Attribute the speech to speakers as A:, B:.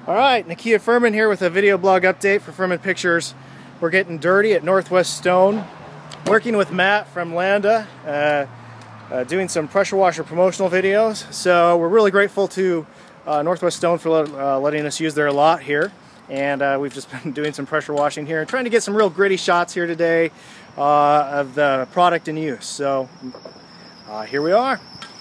A: Alright, Nakia Furman here with a video blog update for Furman Pictures. We're getting dirty at Northwest Stone, working with Matt from Landa, doing some pressure washer promotional videos. So we're really grateful to Northwest Stone for letting us use their lot here. And we've just been doing some pressure washing here and trying to get some real gritty shots here today of the product in use. So here we are.